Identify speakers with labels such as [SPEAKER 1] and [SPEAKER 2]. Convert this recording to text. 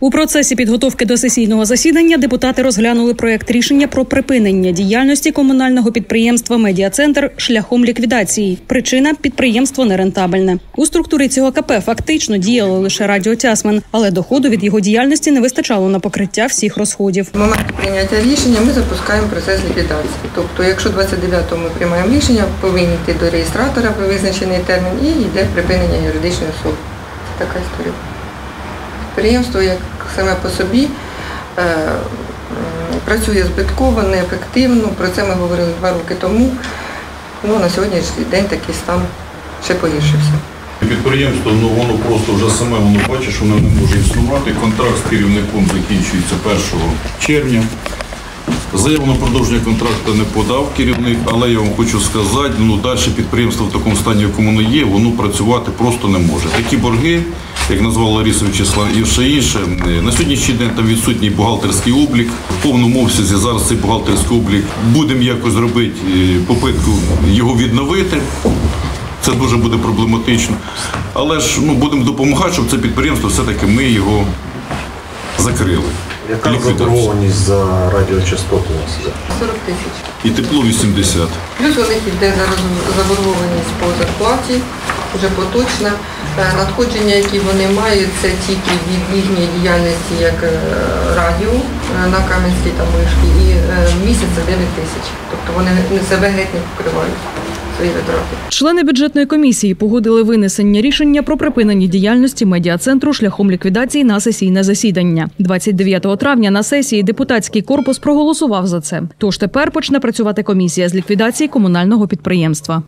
[SPEAKER 1] У процесі підготовки до сесійного засідання депутати розглянули проект рішення про припинення діяльності комунального підприємства «Медіа-центр» шляхом ліквідації. Причина – підприємство нерентабельне. У структурі цього КП фактично діяло лише Радіо Тясмин, але доходу від його діяльності не вистачало на покриття всіх розходів.
[SPEAKER 2] В момент прийняття рішення ми запускаємо процес ліквідації. Тобто, якщо 29-го ми приймаємо рішення, повинні йти до реєстратора в визначений термін і йде припинення юридичної особи. Це така історія. Підприємство, як саме по собі, працює збитково, неефективно. Про це ми говорили 2 роки тому. На сьогоднішній день такий стан ще погіршився.
[SPEAKER 3] Підприємство, воно просто вже саме бачить, що воно не може існувати. Контракт з керівником закінчується 1 червня. Заяву на продовження контракту не подав керівник, але я вам хочу сказати, далі підприємство в такому стані, в якому воно є, воно працювати просто не може. Такі борги, як назвав Лариса Вячеславівна, і все інше, на сьогоднішній день там відсутній бухгалтерський облік. В повному обсязі зараз цей бухгалтерський облік будемо якось робити попитку його відновити. Це дуже буде проблематично. Але ж будемо допомагати, щоб це підприємство все-таки ми його закрили.
[SPEAKER 4] Яка заборгованість за радіочастоту у вас?
[SPEAKER 2] 40 тисяч.
[SPEAKER 3] І тепло 80.
[SPEAKER 2] Плюс у них йде зараз заборгованість по зарплаті, вже поточна. Надходження, які вони мають, це тільки від їхньої діяльності як радіо на Кам'янській та Мишки, і в місяць це 9 тисяч. Тобто вони себе геть не покривають.
[SPEAKER 1] Члени бюджетної комісії погодили винесення рішення про припинення діяльності медіа-центру шляхом ліквідації на сесійне засідання. 29 травня на сесії депутатський корпус проголосував за це. Тож тепер почне працювати комісія з ліквідації комунального підприємства.